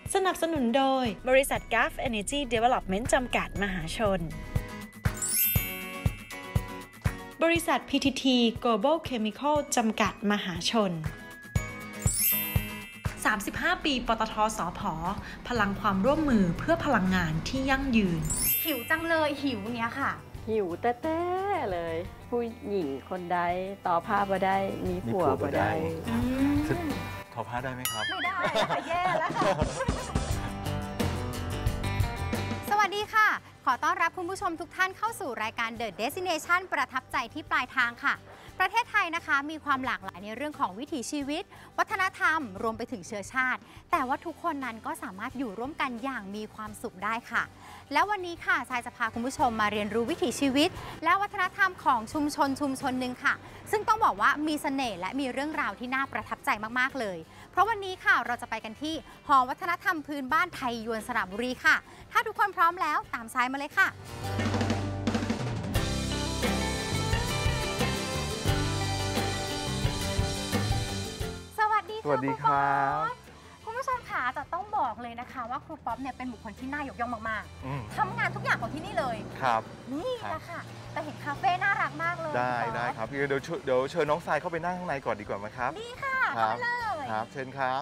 สนับสนุนโดยบริษัท Gulf Energy Development จำกัดมหาชนบริษัท PTT Global Chemical จำกัดมหาชน35 ปีปตท.สผ.พลังความร่วมมือเพื่อพลังงานที่ยั่งยืนหิวจังเลยหิวเนี้ยค่ะหิวแต้ๆเลยผู้หญิงคนใดต่อผ้าบ่ได้มีผัวบ่ได้ทอผ้าได้ไหมครับไม่ได้ค่ะแย่แล้วค่ะสวัสดีค่ะขอต้อนรับคุณผู้ชมทุกท่านเข้าสู่รายการ The Destination ประทับใจที่ปลายทางค่ะประเทศไทยนะคะมีความหลากหลายในเรื่องของวิถีชีวิตวัฒนธรรมรวมไปถึงเชื้อชาติแต่ว่าทุกคนนั้นก็สามารถอยู่ร่วมกันอย่างมีความสุขได้ค่ะแล้ววันนี้ค่ะทรายจะพาคุณผู้ชมมาเรียนรู้วิถีชีวิตและวัฒนธรรมของชุมชนหนึ่งค่ะซึ่งต้องบอกว่ามีเสน่ห์และมีเรื่องราวที่น่าประทับใจมากๆเลยเพราะวันนี้ค่ะเราจะไปกันที่หอวัฒนธรรมพื้นบ้านไทยยวนสระบุรีค่ะถ้าทุกคนพร้อมแล้วตามทรายมาเลยค่ะสวัสดีครับคุณผู้ชมค่ะจะต้องบอกเลยนะคะว่าครูป๊อปเนี่ยเป็นบุคคลที่น่ายกย่องมากๆทำงานทุกอย่างของที่นี่เลยครับนี่นะคะแต่เห็นคาเฟ่น่ารักมากเลยได้ครับเดี๋ยวเชิญน้องทรายเข้าไปนั่งข้างในก่อนดีกว่าไหมครับดีค่ะมาเลยครับเชิญครับ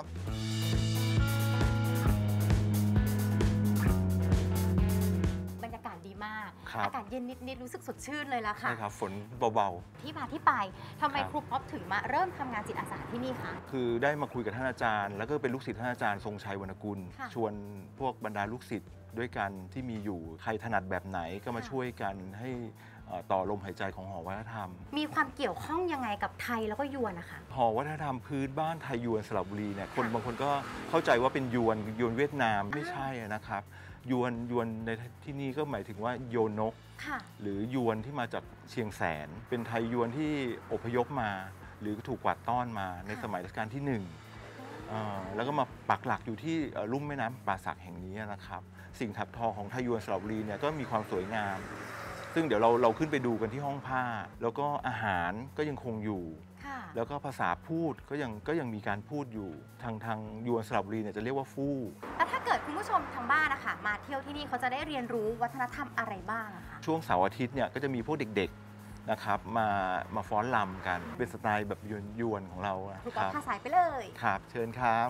บรรยากาศดีมากอากาศเย็นนิดรู้สึกสดชื่นเลยละค่ะใช่ครับฝนเบาๆที่มาที่ไปทำไมครูป๊อปถึงมาเริ่มทำงานจิตอาสาที่นี่คะคือได้มาคุยกับท่านอาจารย์แล้วก็เป็นลูกศิษย์ท่านอาจารย์ทรงชัยวรรณกุลชวนพวกบรรดาลูกศิษย์ด้วยกันที่มีอยู่ใครถนัดแบบไหนก็มาช่วยกันให้ต่อลมหายใจของหอวัฒนธรรมมีความเกี่ยวข้องยังไงกับไทยแล้วก็ยวนนะคะหอวัฒนธรรมพื้นบ้านไทยยวนสระบุรีเนี่ยคนบางคนก็เข้าใจว่าเป็นยวนเวียดนามไม่ใช่นะครับยวนในที่นี่ก็หมายถึงว่าโยนกหรือยวนที่มาจากเชียงแสนเป็นไทยยวนที่อพยพมาหรือถูกกวาดต้อนมาในสมัยรัชกาลที่1แล้วก็มาปักหลักอยู่ที่ลุ่มแม่น้ำป่าสักแห่งนี้นะครับสิ่งถักทอของไทยยวนสระบุรีเนี่ยก็มีความสวยงามซึ่งเดี๋ยวเราขึ้นไปดูกันที่ห้องผ้าแล้วก็อาหารก็ยังคงอยู่แล้วก็ภาษาพูดก็ยังมีการพูดอยู่ทางยวนสระบุรีเนี่ยจะเรียกว่าฟู่แล้วถ้าเกิดคุณผู้ชมทางบ้านนะคะมาเที่ยวที่นี่เขาจะได้เรียนรู้วัฒนธรรมอะไรบ้างคะช่วงเสาร์อาทิตย์เนี่ยก็จะมีพวกเด็กๆนะครับมาฟ้อนรำกันเป็นสไตล์แบบยวนของเราครับพาสายไปเลยครับเชิญครับ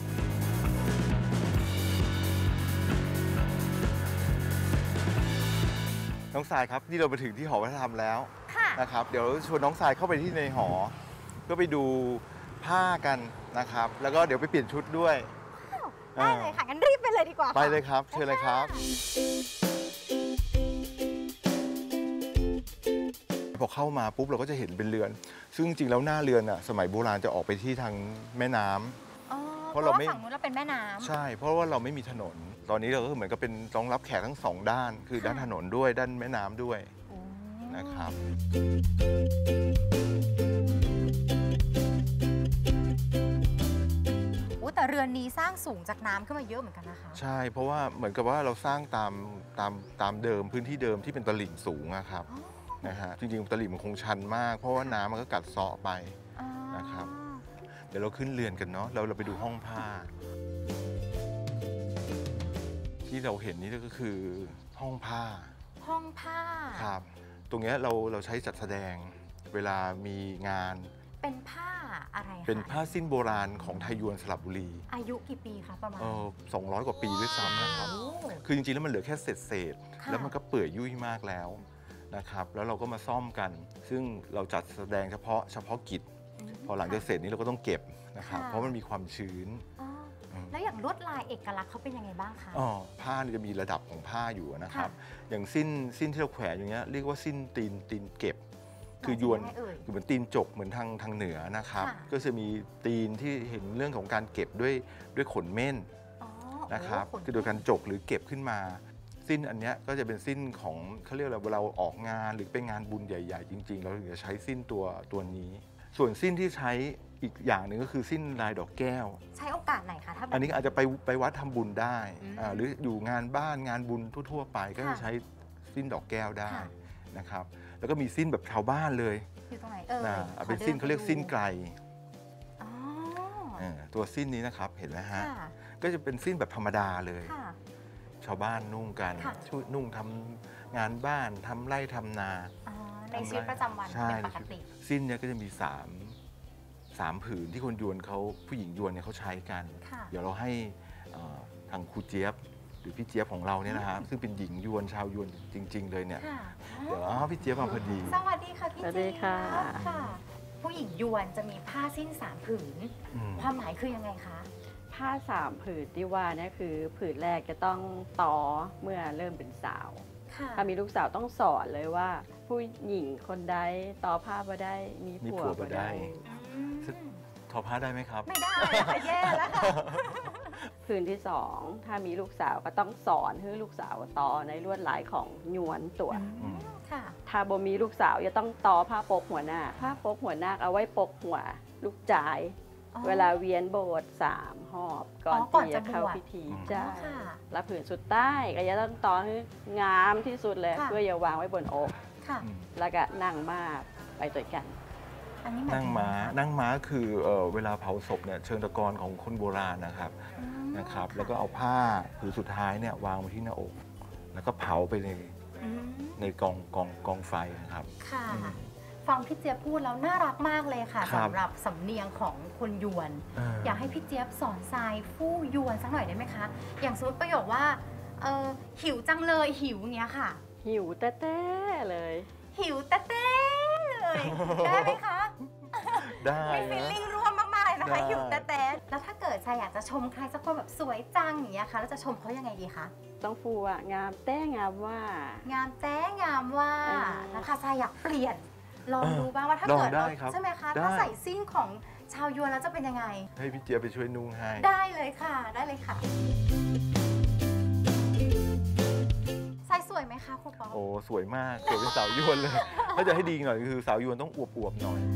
น้องทรายครับนี่เราไปถึงที่หอวัฒนธรรมแล้วนะครับเดี๋ยวชวนน้องทรายเข้าไปที่ในหอเพื่อไปดูผ้ากันนะครับแล้วก็เดี๋ยวไปเปลี่ยนชุดด้วยได้เลยค่ะงั้นรีบไปเลยดีกว่าไปเลยครับเชิญเลยครับพอเข้ามาปุ๊บเราก็จะเห็นเป็นเรือนซึ่งจริงแล้วหน้าเรือนอ่ะสมัยโบราณจะออกไปที่ทางแม่น้ำเพราะเราไม่ฝั่งนู้นเราเป็นแม่น้ำใช่เพราะว่าเราไม่มีถนนตอนนี้เราก็เหมือนกับเป็นรองรับแขกทั้งสองด้านคือด้านถนนด้วยด้านแม่น้ำด้วยนะครับแต่เรือนนี้สร้างสูงจากน้ำขึ้นมาเยอะเหมือนกันนะคะใช่เพราะว่าเหมือนกับว่าเราสร้างตามเดิมพื้นที่เดิมที่เป็นตลิ่งสูงนะครับนะฮะจริงๆตลิ่งมันคงชันมากเพราะว่าน้ำมันก็กัดเซาะไปนะครับเดี๋ยวเราขึ้นเรือนกันเนาะเราไปดูห้องผ้าที่เราเห็นนี่ก็คือห้องผ้าครับตรงนี้เราใช้จัดแสดงเวลามีงานเป็นผ้าอะไรคะเป็นผ้าสิ้นโบราณของไทยยวนสระบุรีอายุกี่ปีคะประมาณ 200 กว่าปีด้วยซ้ำนะครับคือจริงๆแล้วมันเหลือแค่เศษแล้วมันก็เปื่อยยุ่ยมากแล้วนะครับแล้วเราก็มาซ่อมกันซึ่งเราจัดแสดงเฉพาะกิจพอหลังจากเสร็จนี้เราก็ต้องเก็บนะครับเพราะมันมีความชื้นแล้วอย่างลวดลายเอกลักษณ์เขาเป็นยังไงบ้างคะผ้าจะมีระดับของผ้าอยู่นะครับอย่างสิ้นที่เราแขวนอย่างเงี้ยเรียกว่าสิ้นตีนเก็บคือยวนคือเหมือนตีนจกเหมือนทางเหนือนะครับก็จะมีตีนที่เห็นเรื่องของการเก็บด้วยขนเม่นนะครับคือโดยการจกหรือเก็บขึ้นมาสิ้นอันนี้ก็จะเป็นสิ้นของเขาเรียกอะไรเวลาออกงานหรือไปงานบุญใหญ่ๆจริงๆเราถึงจะใช้สิ้นตัวนี้ส่วนสิ้นที่ใช้อีกอย่างหนึ่งก็คือสิ้นลายดอกแก้วใช้โอกาสไหนคะถ้าอันนี้อาจจะไปวัดทำบุญได้หรืออยู่งานบ้านงานบุญทั่วๆไปก็จะใช้สิ้นดอกแก้วได้นะครับแล้วก็มีสิ้นแบบชาวบ้านเลยอยู่ตรงไหนเป็นสิ้นเขาเรียกสิ้นไกลตัวสิ้นนี้นะครับเห็นไหมฮะก็จะเป็นสิ้นแบบธรรมดาเลยค่ะชาวบ้านนุ่งกันค่ะช่วยนุ่งทำงานบ้านทำไร่ทำนาอ๋อในชีวิตประจำวันใช่เป็นปกติสิ้นเนี่ยก็จะมี3ผืนที่คนยวนเขาผู้หญิงยวนเนี่ยเขาใช้กันค่ะเดี๋ยวเราให้ทางครูเจี๊ยบหรือพี่เจี๊ยบของเราเนี่ยนะครับซึ่งเป็นหญิงยวนชาวยวนจริง ๆ เลยเนี่ยค่ะเดี๋ยวพี่เจี๊ยบมาพอดีสวัสดีค่ะพี่สวัสเจี๊ดียบค่ะค่ะ ผู้หญิงยวนจะมีผ้าสิ้น3 ผืนอืมความหมายคือยังไงคะผ้า3 ผืนที่ว่าเนี่ยคือผืนแรกจะต้องต่อเมื่อเริ่มเป็นสาวค่ะถ้ามีลูกสาวต้องสอนเลยว่า ผู้หญิงคนใดต่อผ้าบ่ได้มีมีผัวผัวบ่บ่ได้ได้อืมทอผ้าได้ไหมครับไม่ได้ค่ะแย่แล้วค่ะผืนที่ 2 ถ้ามีลูกสาวก็ต้องสอนให้ลูกสาวต่อในลวดลายของหยวนตัวอืมค่ะถ้าบ่มีลูกสาวจะต้องต่อผ้าปกหัวหน้าผ้าปกหัวหน้าเอาไว้ปกหัวลูกจายอ๋อเวลาเวียนโบสถ์3 หอบก่อนก่อนที่จะจะเข้าบวชพิธีอ๋อใช่ค่ะแล้วผืนสุดใต้ก็จะต้องต่อให้งามที่สุดเลยค่ะเพื่ออย่าวางไว้บนอกค่ะอืมแล้วก็นั่งมาไปด้วยกันอันนี้หมายนั่งถึงม้าอะไรคะนั่งม้าคือเวลาเผาศพเนี่ยเชิงตะกอนของคนโบราณนะครับอืมนะครับ แล้วก็เอาผ้าผืนสุดท้ายเนี่ยวางไว้ที่หน้าอก แล้วก็เผาไปในอืมในกองไฟนะครับค่ะอืมฟังพี่เจี๊ยบพูดแล้วน่ารักมากเลยค่ะครับสำหรับสำเนียงของคนยวน อยากให้พี่เจี๊ยบสอนทรายฟู่ยวนสักหน่อยได้ไหมคะ อย่างสมมติประโยคว่าหิวจังเลยหิวอย่างเงี้ยค่ะหิวแต้ๆเลยหิวแต่เต้เลย ได้ไหมคะได้มีฟีลนะลิ่งร่วมมากๆเลยนะคะได้หิวแต่เต้แล้วถ้าเกิดชายอยากจะชมใครสักคนแบบสวยจังอย่างเงี้ยค่ะแล้วจะชมเขายังไงดีคะต้องฟูอ่ะงามแต้งามว่างามแจ้งามว่าอ่านะคะชายอยากเปลี่ยนลองดูบ้างว่าถ้าลองเกิดได้เราครับใช่ไหมคะได้ถ้าใส่สิ้นของชาวยวนแล้วจะเป็นยังไงให้พี่เจี๊ยบไปช่วยนุ่งให้ได้เลยค่ะได้เลยค่ะชายสวยไหมคะครูป๊อปโอ้สวยมากสวยเป็นสาวยวนเลย ถ้าจะให้ดีหน่อยคือสาวยวนต้องอวบๆหน่อย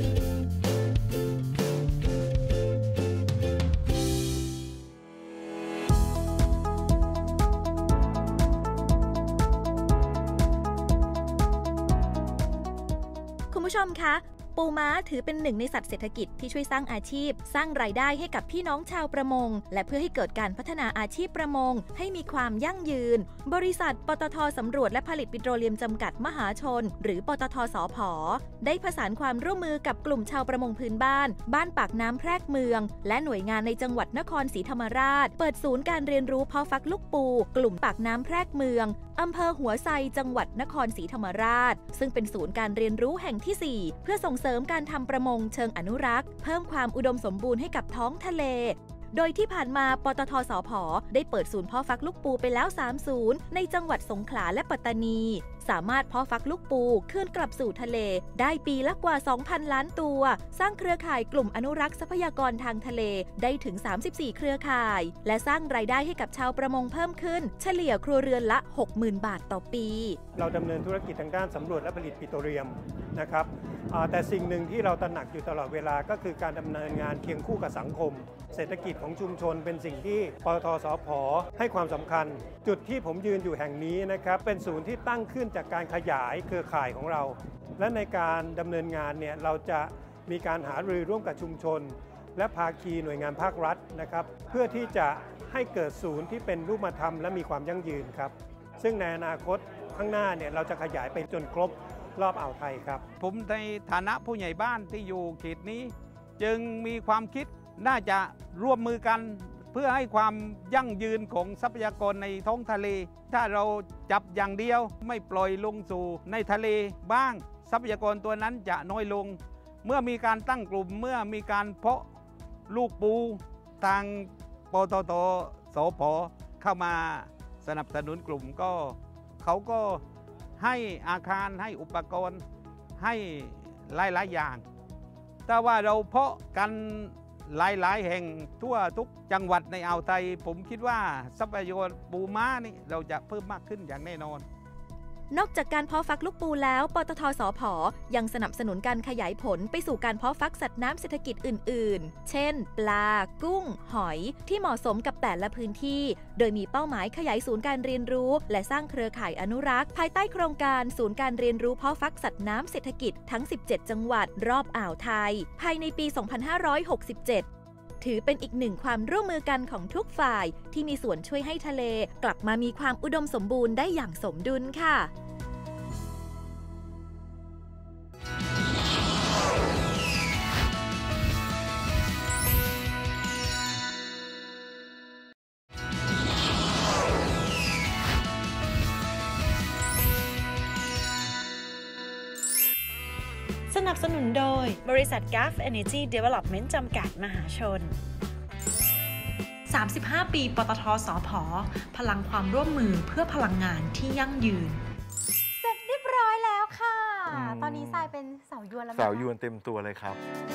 คุณผู้ชมคะ ปูม้าถือเป็นหนึ่งในสัตว์เศรษฐกิจที่ช่วยสร้างอาชีพ สร้างรายได้ให้กับพี่น้องชาวประมง และเพื่อให้เกิดการพัฒนาอาชีพประมงให้มีความยั่งยืน บริษัทปตท.สำรวจและผลิตปิโตรเลียมจำกัดมหาชน หรือปตท.สผ.ได้ผสานความร่วมมือกับกลุ่มชาวประมงพื้นบ้านปากน้ำแพรกเมือง และหน่วยงานในจังหวัดนครศรีธรรมราช เปิดศูนย์การเรียนรู้เพาะฟักลูกปู กลุ่มปากน้ำแพรกเมืองอำเภอหัวไซจังหวัดนครศรีธรรมราช ซึ่งเป็นศูนย์การเรียนรู้แห่งที่ 4 เพื่อส่งเสริมการทำประมงเชิงอนุรักษ์เพิ่มความอุดมสมบูรณ์ให้กับท้องทะเล โดยที่ผ่านมาปตท.สผ.ได้เปิดศูนย์เพาะฟักลูกปูไปแล้ว3ศูนย์ในจังหวัดสงขลาและปัตตานี สามารถเพาะฟักลูกปูคืนกลับสู่ทะเลได้ปีละกว่า 2,000 ล้านตัว สร้างเครือข่ายกลุ่มอนุรักษ์ทรัพยากรทางทะเลได้ถึง 34 เครือข่าย และสร้างรายได้ให้กับชาวประมงเพิ่มขึ้น เฉลี่ยครัวเรือนละ 60,000 บาทต่อปีเราดำเนินธุรกิจทางด้านสำรวจและผลิตปิโตรเลียมนะครับแต่สิ่งหนึ่งที่เราตระหนักอยู่ตลอดเวลาก็คือการดำเนินงานเคียงคู่กับสังคม เศรษฐกิจของชุมชนเป็นสิ่งที่ปตท.สผ.ให้ความสำคัญ จุดที่ผมยืนอยู่แห่งนี้นะครับเป็นศูนย์ที่ตั้งขึ้นจากการขยายเครือข่ายของเรา และในการดำเนินงานเนี่ยเราจะมีการหารือร่วมกับชุมชน และภาคีหน่วยงานภาครัฐนะครับเพื่อที่จะให้เกิดศูนย์ที่เป็นรูปธรรมและมีความยั่งยืนครับซึ่งในอนาคตข้างหน้าเนี่ยเราจะขยายไปจนครบรอบอ่าวไทยครับผมในฐานะผู้ใหญ่บ้านที่อยู่เขตนี้ จึงมีความคิดน่าจะร่วมมือกัน เพื่อให้ความยั่งยืนของทรัพยากรในท้องทะเล ถ้าเราจับอย่างเดียวไม่ปล่อยลงสู่ในทะเลบ้างทรัพยากรตัวนั้นจะน้อยลง เมื่อมีการตั้งกลุ่มเมื่อมีการเพาะลูกปูทางปตท.สผ.เข้ามาสนับสนุนกลุ่มก็เขาก็ให้อาคารให้อุปกรณ์ให้หลายๆอย่างแต่ว่าเราเพาะกันหลายๆแห่งทั่วทุกจังหวัดในอ่าวไทยผมคิดว่าทรัพยากรปูม้านี่เราจะเพิ่มมากขึ้นอย่างแน่นอนนอกจากการเพาะฟักลูกปูแล้วปตท.สผ.ยังสนับสนุนการขยายผลไปสู่การเพาะฟักสัตว์น้ำเศรษฐกิจอื่นๆ เช่น ปลา กุ้ง หอย ที่เหมาะสมกับแต่ละพื้นที่ โดยมีเป้าหมายขยายศูนย์การเรียนรู้และสร้างเครือข่ายอนุรักษ์ภายใต้โครงการศูนย์การเรียนรู้เพาะฟักสัตว์น้ำเศรษฐกิจทั้ง 17 จังหวัดรอบอ่าวไทย ภายในปี 2567 ถือเป็นอีกหนึ่งความร่วมมือกันของทุกฝ่ายที่มีส่วนช่วยให้ทะเลกลับมามีความอุดมสมบูรณ์ได้อย่างสมดุลค่ะสนับสนุนโดยบริษัท Gulf Energy Development จำกัดมหาชน 35 ปีปตท.สผ.พลังความร่วมมือเพื่อพลังงานที่ยั่งยืนเสร็จเรียบร้อยแล้วค่ะ ตอนนี้ทรายเป็นสาวยวนแล้วไหมคะสาวยวนเต็มตัวเลยครับ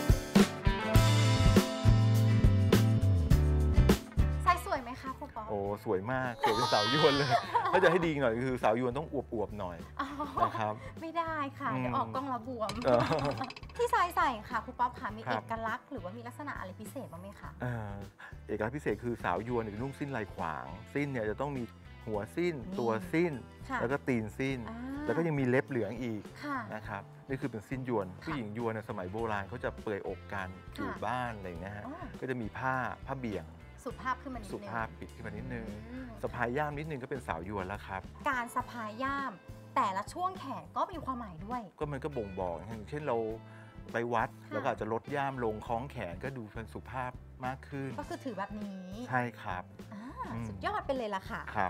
ทรายสวยไหมคะครูป๊อปโอ้สวยมากสวยเป็นสาวยวนเลย ถ้าจะให้ดีหน่อยคือสาวยวนต้องอวบๆหน่อยอ๋อนะครับไม่ได้ค่ะ เดี๋ยวออกกล้องแล้วบวมเออที่ทรายใส่ค่ะครูป๊อปค่ะมีครัเอบ กลักษณ์หรือว่ามีลักษณะอะไรพิเศษบ้างไหมคะเอกลักษณ์พิเศษคือสาวยวนจะนุ่งสิ้นลายขวาง สิ้นเนี่ยจะต้องมีหัวสิ้นนี่ตัวสิ้นค่ะแล้วก็ตีนสิ้นอ่าแล้วก็ยังมีเล็บเหลืองอีกค่ะนะครับนี่คือเป็นสิ้นยวน ผู้หญิงยวนในสมัยโบราณเขาจะเปลือยอกกันอยู่บ้านอะไรอย่างเงี้ยฮะอ๋อก็จะมีผ้าเบี่ยงสุภาพขึ้นมานิดนึงสุภาพปิดขึ้นมานิดนึงอืมสะพายย่ามนิดนึงก็เป็นสาวยวนแล้วครับการสะพายย่าม แต่ละช่วงแขนก็มีความหมายด้วยก็มันก็บ่งบอกอย่างเช่นเราไปวัดแล้วก็อาจจะลดย่ามลงคล้องแขนก็ดูเป็นสุภาพมากขึ้นก็คือถือแบบนี้ใช่ครับอ่าอืมสุดยอดไปเลยล่ะค่ะครับ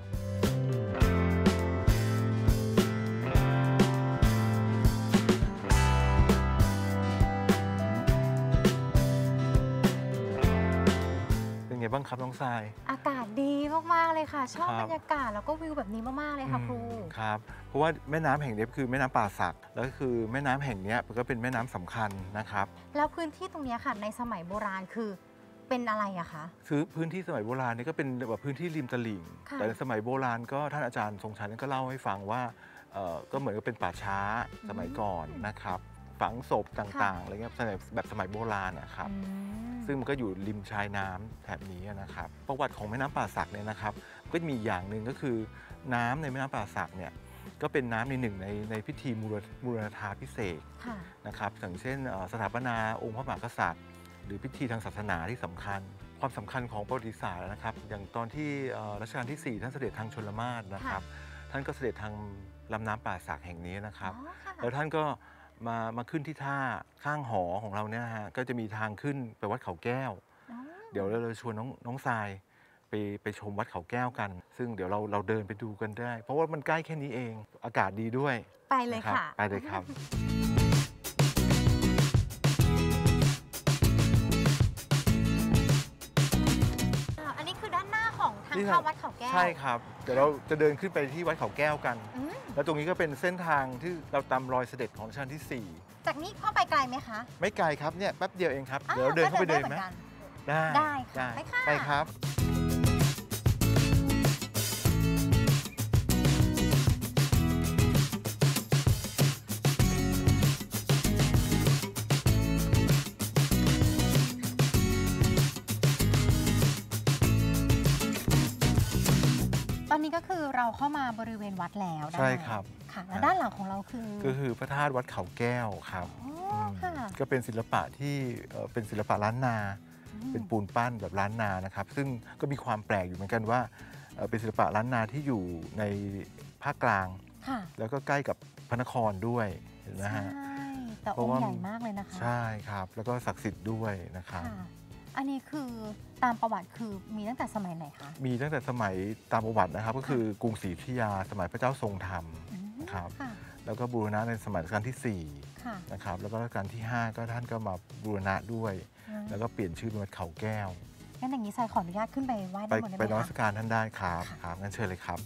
เป็นไงบ้างครับน้องทรายอากาศดีมากๆเลยค่ะ ชอบครับบรรยากาศแล้วก็วิวแบบนี้มากๆเลยค่ะครูครับ เพราะว่าแม่น้ำแห่งนี้คือแม่น้ำป่าสัก แล้วก็คือแม่น้ำแห่งนี้ก็เป็นแม่น้ำสำคัญนะครับแล้วพื้นที่ตรงเนี้ยค่ะ ในสมัยโบราณคือเป็นอะไรอะคะคือพื้นที่สมัยโบราณนี่ก็เป็นแบบพื้นที่ริมตลิ่งค่ะแต่ในสมัยโบราณก็ท่านอาจารย์ทรงชัยก็เล่าให้ฟังว่าก็เหมือนกับเป็นป่าช้าสมัยก่อนนะครับ ฝังศพต่างๆอะไรเงี้ยแบบสมัยโบราณนะครับอืมซึ่งมันก็อยู่ริมชายน้ำแถบนี้นะครับ ประวัติของแม่น้ำป่าสักเนี่ยนะครับ ก็มีอย่างหนึ่งก็คือน้ำในแม่น้ำป่าสักเนี่ยก็เป็นน้ำในหนึ่งในพิธีบูรณาพิเศษกค่ะนะครับอย่างเช่นสถาปนาองค์พระมหากษัตริย์ หรือพิธีทางศาสนาที่สำคัญ ความสำคัญของประวัติศาสตร์นะครับ อย่างตอนที่รัชกาลที่ 4 ท่านเสด็จทางชลมาศนะครับ ท่านก็เสด็จทางลำน้ำป่าสักแห่งนี้นะครับอ๋อค่ะแล้วท่านก็มาขึ้นที่ท่าข้างหอของเราเนี่ยฮะก็จะมีทางขึ้นไปวัดเขาแก้วอ๋อเดี๋ยวเราชวนน้องทรายไปชมวัดเขาแก้วกัน ซึ่งเดี๋ยวเราเดินไปดูกันได้ เพราะว่ามันใกล้แค่นี้เองอากาศดีด้วยไปเลยนรับค่ะไปเลยครับอันนี้คือด้านหน้าของทางนี่เข้าวัดเขาแก้วใช่ครับ เดี๋ยวเราจะเดินขึ้นไปที่วัดเขาแก้วกันอืมแล้วตรงนี้ก็เป็นเส้นทางที่เราตามรอยเสด็จของรัชกาลที่จากนี้เข้าไปไกลไหมคะ 4 ไม่ไกลครับเนี่ยแป๊บเดียวเองครับอ่าเดี๋ยวเราเดินเข้าไปเดินก็ไหมมือนกันได้ได้ค่ะไปค่ะไปครับตอนนี้ก็คือเราเข้ามาบริเวณวัดแล้วด้านใช่ในครับค่ะ แล้วด้านหลังของเราคือก็คือพระธาตุวัดเขาแก้วครับอ๋อค่ะก็เป็นศิลปะที่เป็นศิลปะล้านนาอืมเป็นปูนปั้นแบบล้านนานะครับ ซึ่งก็มีความแปลกอยู่เหมือนกันว่าเป็นศิลปะล้านนาที่อยู่ในภาคกลางค่ะแล้วก็ใกล้กับพระนครด้วยเห็นไหมใช่ฮะแต่เพองราะค์ว่าใหญ่มากเลยนะคะใช่ครับ แล้วก็ศักดิ์สิทธิ์ด้วยนะครับค่ะ อันนี้คือตามประวัติคือมีตั้งแต่สมัยไหนคะมีตั้งแต่สมัยตามประวัตินะครับ ก็คือกรุงศรีอยุธยาสมัยพระเจ้าทรงธรรมอืมนะครับค่ะแล้วก็บูรณะในสมัยรัชกาลที่ค่ะ 4นะครับแล้วก็รัชกาลที่ 5 ก็ท่านก็มาบูรณะด้วย แล้วก็เปลี่ยนชื่อเป็นวัดเขาแก้วงั้นอย่างนี้ทรายขออนุญาตขึ้นไปไหว้ไปด้านบนได้ไปไหนมมัสคะการท่านได้ครับค่ะครับงั้นเชิญเลยครับ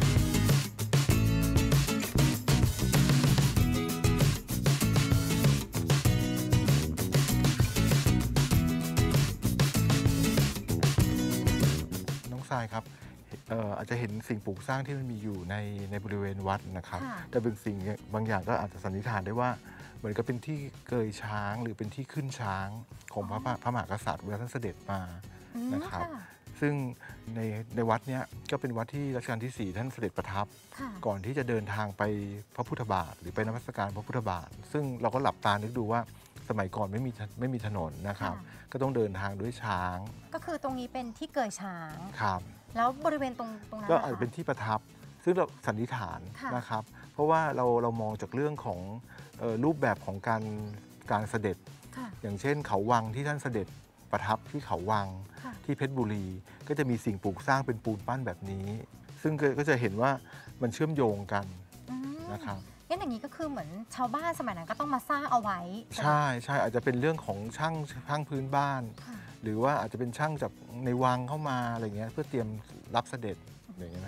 น้องทรายครับอาจจะเห็นสิ่งปลูกสร้างที่มันมีอยู่ในบริเวณวัดนะครับค่ะแต่เป็นสิ่งบางอย่างก็อาจจะสันนิษฐานได้ว่าเหมือนกับเป็นที่เกยช้างหรือเป็นที่ขึ้นช้างของพระมหากษัตริย์เวลาท่านเสด็จมาอืมนะครับค่ะซึ่งในวัดเนี้ยก็เป็นวัดที่รัชกาลที่ 4 ท่านเสด็จประทับค่ะก่อนที่จะเดินทางไปพระพุทธบาท หรือไปนมัสการพระพุทธบาท ซึ่งเราก็หลับตานึกดูว่าสมัยก่อนไม่มีถนนนะครับ ก็ต้องเดินทางด้วยช้างก็คือตรงนี้เป็นที่เกยช้างครับแล้วบริเวณตรงนั้นก็อาจจะเป็นที่ประทับซึ่งเราสันนิษฐานนะครับ เพราะว่าเรามองจากเรื่องของรูปแบบของการเสด็จ อย่างเช่นเขาวังที่ท่านเสด็จประทับที่เขาวังที่เพชรบุรีก็จะมีสิ่งปลูกสร้างเป็นปูนปั้นแบบนี้ ซึ่งก็จะเห็นว่ามันเชื่อมโยงกันนะครับงั้นอย่างนี้ก็คือเหมือนชาวบ้านสมัยนั้นก็ต้องมาสร้างเอาไว้ใช่อาจจะเป็นเรื่องของช่างพื้นบ้านหรือว่าอาจจะเป็นช่างจากในวังเข้ามาอะไรเงี้ยเพื่อเตรียมรับเสด็จอย่างเงี้ยนะ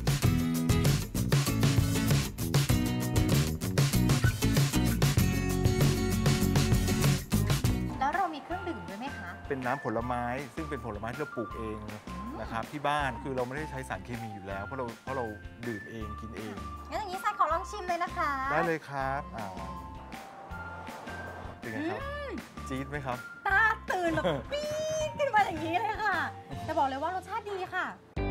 เป็นน้ำผลไม้ซึ่งเป็นผลไม้ที่เราปลูกเองนะครับที่บ้านคือเราไม่ได้ใช้สารเคมีอยู่แล้วเพราะเราดื่มเองกินเองงั้นอย่างนี้ทรายขอลองชิมเลยนะคะได้เลยครับเป็นไงครับจี๊ดไหมครับตาตื่นแบบปี๊ดขึ้นมาอย่างนี้เลยค่ะจะบอกเลยว่ารสชาติดีค่ะ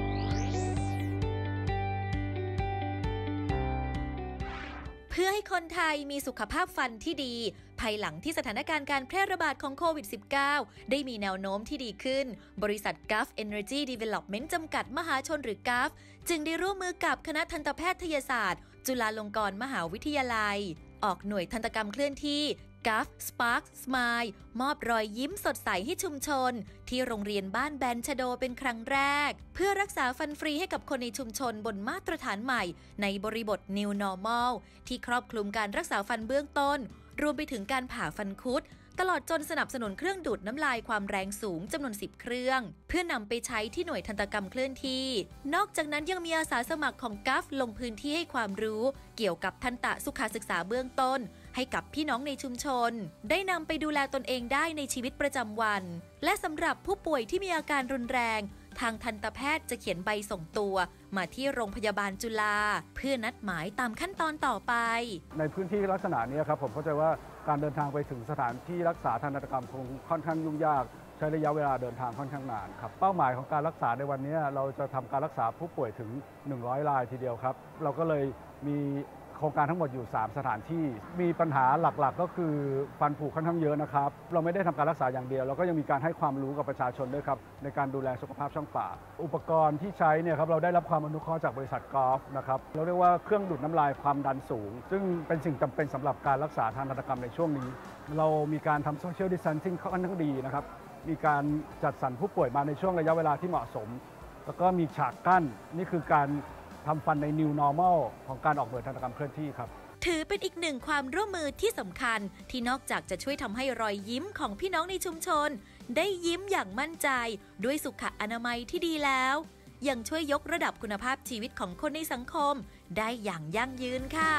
เพื่อให้คนไทยมีสุขภาพฟันที่ดีภายหลังที่สถานการณ์การแพร่ระบาดของโควิด -19 ได้มีแนวโน้มที่ดีขึ้นบริษัท Gulf Energy Development จำกัดมหาชนหรือ Gulf จึงได้ร่วมมือกับคณะทันตแพทยศาสตร์จุฬาลงกรณ์มหาวิทยาลัยออกหน่วยทันตกรรมเคลื่อนที่ Gulf Spark Smile มอบรอยยิ้มสดใสให้ชุมชนที่โรงเรียนบ้านแบนชโดเป็นครั้งแรกเพื่อรักษาฟันฟรีให้กับคนในชุมชนบนมาตรฐานใหม่ในบริบท New Normal ที่ครอบคลุมการรักษาฟันเบื้องต้นรวมไปถึงการผ่าฟันคุดตลอดจนสนับสนุนเครื่องดูดน้ำลายความแรงสูงจำนวน10 เครื่องเพื่อนำไปใช้ที่หน่วยทันตกรรมเคลื่อนที่นอกจากนั้นยังมีอาสาสมัครของกัฟลงพื้นที่ให้ความรู้เกี่ยวกับทันตสุขศึกษาเบื้องต้นให้กับพี่น้องในชุมชนได้นำไปดูแลตนเองได้ในชีวิตประจำวันและสำหรับผู้ป่วยที่มีอาการรุนแรงทางทันตแพทย์จะเขียนใบส่งตัวมาที่โรงพยาบาลจุฬาเพื่อนัดหมายตามขั้นตอนต่อไปในพื้นที่ลักษณะนี้ครับผมเข้าใจว่าการเดินทางไปถึงสถานที่รักษาทันตกรรมคงค่อนข้างยุ่งยากใช้ระยะเวลาเดินทางค่อนข้างนานครับเป้าหมายของการรักษาในวันนี้เราจะทำการรักษาผู้ป่วยถึง100 รายทีเดียวครับเราก็เลยมีโครงการทั้งหมดอยู่3สถานที่มีปัญหาหลักๆก็คือฟันผุค่อนข้างเยอะนะครับเราไม่ได้ทำการรักษาอย่างเดียวเราก็ยังมีการให้ความรู้กับประชาชนด้วยครับในการดูแลสุขภาพช่องปากอุปกรณ์ที่ใช้เนี่ยครับเราได้รับความอนุเคราะห์จากบริษัทกอล์ฟนะครับเราเรียกว่าเครื่องดูดน้ำลายความดันสูงซึ่งเป็นสิ่งจำเป็นสำหรับการรักษาทางทันตกรรมในช่วงนี้เรามีการทำโซเชียลดิสแทนซิ่งค่อนข้างดีนะครับมีการจัดสรรผู้ป่วยมาในช่วงระยะเวลาที่เหมาะสมแล้วก็มีฉากกั้นนี่คือการทำฟันใน New Normal ของการออกหน่วยทันตกรรมเคลื่อนที่ครับถือเป็นอีกหนึ่งความร่วมมือที่สำคัญที่นอกจากจะช่วยทำให้รอยยิ้มของพี่น้องในชุมชนได้ยิ้มอย่างมั่นใจด้วยสุขอนามัยที่ดีแล้วยังช่วยยกระดับคุณภาพชีวิตของคนในสังคมได้อย่างยั่งยืนค่ะ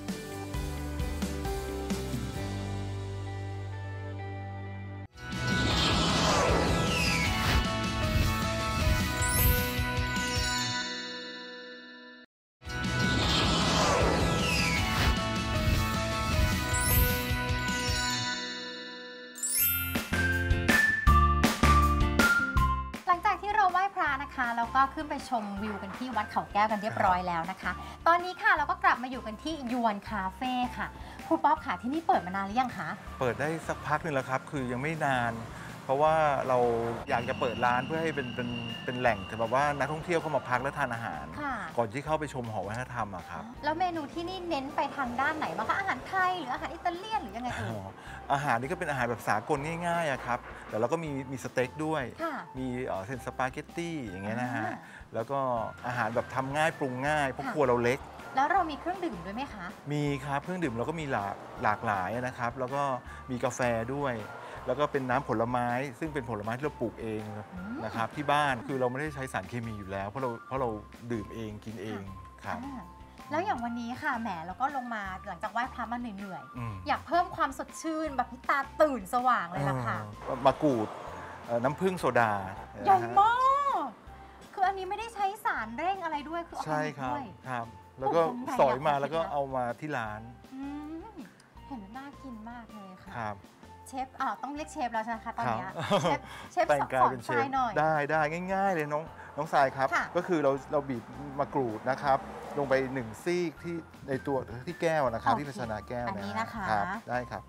แล้วก็ขึ้นไปชมวิวกันที่วัดเขาแก้วกันเรียบร้อยแล้วนะคะตอนนี้ค่ะเราก็กลับมาอยู่กันที่ยวนคาเฟ่ค่ะครูป๊อปค่ะที่นี่เปิดมานานหรือยังคะเปิดได้สักพักนึงแล้วครับคือยังไม่นานเพราะว่าเราอยากจะเปิดร้านเพื่อให้เป็นแหล่งแบบว่านักท่องเที่ยวเข้ามาพักและทานอาหารก่อนที่เข้าไปชมหอวัฒนธรรมอะครับแล้วเมนูที่นี่เน้นไปทางด้านไหนบ้างคะอาหารไทยหรืออาหารอิตาเลียนหรือยังไงเอ่ยอาหารนี่ก็เป็นอาหารแบบสากลง่ายๆอะครับแต่เราก็มีสเต็กด้วยมีเส้นสปาเกตตี้อย่างเงี้ยนะฮะแล้วก็อาหารแบบทำง่ายปรุงง่ายเพราะครัวเราเล็กแล้วเรามีเครื่องดื่มด้วยไหมคะมีครับเครื่องดื่มเราก็มีหลากหลายนะครับแล้วก็มีกาแฟด้วยแล้วก็เป็นน้ำผลไม้ซึ่งเป็นผลไม้ที่เราปลูกเองนะครับที่บ้านคือเราไม่ได้ใช้สารเคมีอยู่แล้วเพราะเราดื่มเองกินเองครับแล้วอย่างวันนี้ค่ะแหมเราก็ลงมาหลังจากไหว้พระมาเหนื่อยๆอยากเพิ่มความสดชื่นแบบพิตาตื่นสว่างเลยล่ะค่ะมะกรูดน้ำผึ้งโซดาใหญ่มากคืออันนี้ไม่ได้ใช้สารเร่งอะไรด้วยคือใช่ครับแล้วก็สอยมาแล้วก็เอามาที่ร้านเห็นน่ากินมากเลยค่ะครับเชฟต้องเรียกเชฟแล้วใช่ไหมคะตอนนี้เชฟแต่งกายเป็นเชฟได้ง่ายๆเลยน้องทรายครับก็คือเราบีบมะกรูดนะครับลงไป1 ซีกที่ในตัวที่แก้วนะครับที่ภาชนะแก้วอันนี้นะคะได้ครับ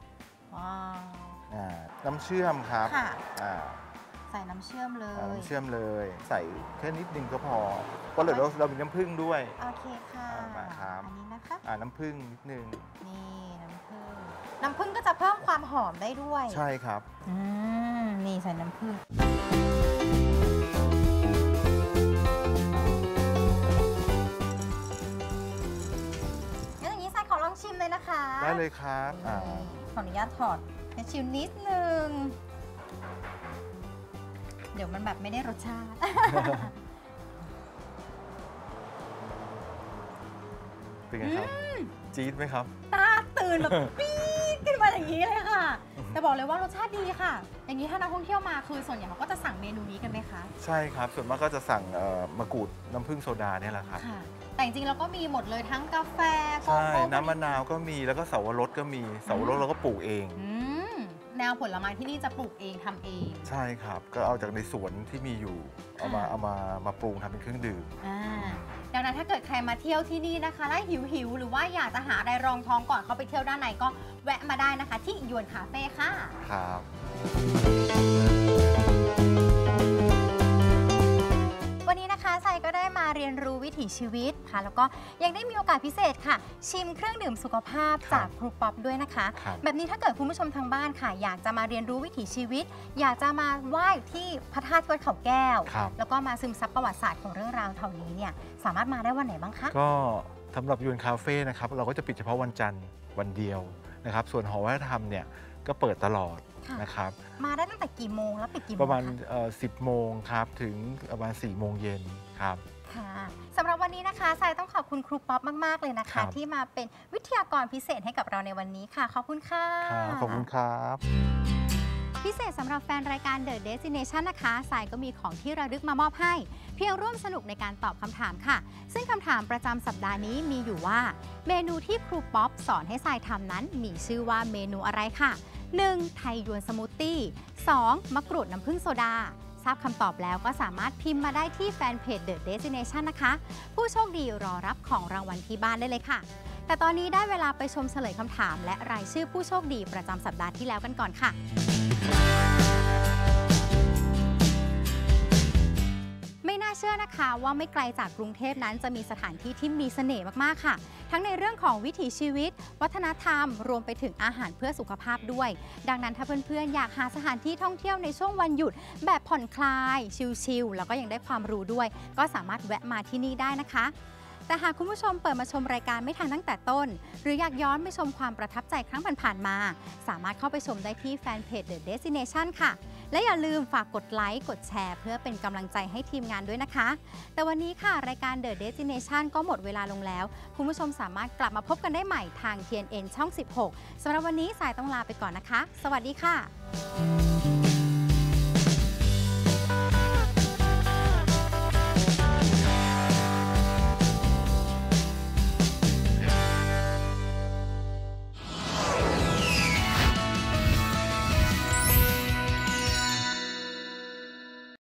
ว้าวน้ำเชื่อมครับค่ะใส่น้ำเชื่อมเลยน้ำเชื่อมเลยใส่แค่นิดนึงก็พอเพราะเดี๋ยวเรามีน้ำผึ้งด้วยโอเคค่ะมาครับอันนี้นะคะน้ำผึ้งนิดนึงนี่น้ำผึ้งก็จะเพิ่มความหอมได้ด้วยใช่ครับนี่ใส่น้ำผึ้งงั้นอย่างนี้ใส่ขอลองชิมเลยนะคะได้เลยครับขออนุญาตถอดให้ชิมนิดนึงเดี๋ยวมันแบบไม่ได้รสชาติเป็นไงครับจี๊ดไหมครับตาตื่นแบบปี๊ดขึ้นมาอย่างนี้เลยค่ะแต่บอกเลยว่ารสชาติดีค่ะอย่างนี้ถ้านักท่องเที่ยวมาคือส่วนใหญ่เขาก็จะสั่งเมนูนี้กันไหมคะใช่ครับส่วนมากก็จะสั่งมะกรูดน้ำผึ้งโซดาเนี่ยแหละครับแต่จริงๆเราก็มีหมดเลยทั้งกาแฟใช่น้ำมะนาวก็มีแล้วก็เสาวรสก็มีเสาวรสเราก็ปลูกเองแนวผลไม้ที่นี่จะปลูกเองทำเองใช่ครับก็เอาจากในสวนที่มีอยู่เอามาปรุงทำเป็นเครื่องดื่มดังนั้นถ้าเกิดใครมาเที่ยวที่นี่นะคะแล้วหิวหรือว่าอยากจะหาอะไรรองท้องก่อนเข้าไปเที่ยวด้านในก็แวะมาได้นะคะที่หยวนคาเฟ่ค่ะครับวันนี้นะคะไซก็ได้มาเรียนรู้วิถีชีวิตค่ะแล้วก็ยังได้มีโอกาสพิเศษค่ะชิมเครื่องดื่มสุขภาพจากครูป๊อปด้วยนะคะแบบนี้ถ้าเกิดคุณผู้ชมทางบ้านค่ะอยากจะมาเรียนรู้วิถีชีวิตอยากจะมาไหว้ที่พระธาตุวัดเขาแก้วแล้วก็มาซึมซับประวัติศาสตร์ของเรื่องราวแถวนี้เนี่ยสามารถมาได้วันไหนบ้างคะก็สำหรับยวนคาเฟ่นะครับเราก็จะปิดเฉพาะวันจันทร์วันเดียวนะครับส่วนหอวัฒนธรรมเนี่ยก็เปิดตลอดนะครับมาได้ตั้งแต่กี่โมงแล้วปิดกี่โมงประมาณ10 โมงครับถึงประมาณ4 โมงเย็นครับค่ะสำหรับวันนี้นะคะทรายต้องขอบคุณครูป๊อปมากๆเลยนะคะที่มาเป็นวิทยากรพิเศษให้กับเราในวันนี้ค่ะขอบคุณค่ะขอบคุณครับพิเศษสำหรับแฟนรายการ The Destination นะคะทรายก็มีของที่ระลึกมามอบให้เพียงร่วมสนุกในการตอบคำถามค่ะซึ่งคำถามประจำสัปดาห์นี้มีอยู่ว่าเมนูที่ครูป๊อปสอนให้ทรายทำนั้นมีชื่อว่าเมนูอะไรค่ะ 1. ไทยยวนสมูทตี้ 2. มะกรูดน้ำผึ้งโซดาทราบคำตอบแล้วก็สามารถพิมพ์มาได้ที่แฟนเพจ The Destination นะคะผู้โชคดีรอรับของรางวัลที่บ้านได้เลยค่ะแต่ตอนนี้ได้เวลาไปชมเฉลยคำถามและรายชื่อผู้โชคดีประจำสัปดาห์ที่แล้วกันก่อนค่ะไม่น่าเชื่อนะคะว่าไม่ไกลจากกรุงเทพนั้นจะมีสถานที่ที่มีเสน่ห์มากๆค่ะทั้งในเรื่องของวิถีชีวิตวัฒนธรรมรวมไปถึงอาหารเพื่อสุขภาพด้วยดังนั้นถ้าเพื่อนๆอยากหาสถานที่ท่องเที่ยวในช่วงวันหยุดแบบผ่อนคลายชิลๆแล้วก็ยังได้ความรู้ด้วยก็สามารถแวะมาที่นี่ได้นะคะแต่หากคุณผู้ชมเปิดมาชมรายการไม่ทันตั้งแต่ต้นหรืออยากย้อนไปชมความประทับใจครั้งผ่านๆมาสามารถเข้าไปชมได้ที่แฟนเพจ The Destination ค่ะและอย่าลืมฝากกดไลค์กดแชร์เพื่อเป็นกำลังใจให้ทีมงานด้วยนะคะแต่วันนี้ค่ะรายการ The Destination ก็หมดเวลาลงแล้วคุณผู้ชมสามารถกลับมาพบกันได้ใหม่ทาง TNN ช่อง 16 สำหรับวันนี้สายต้องลาไปก่อนนะคะสวัสดีค่ะ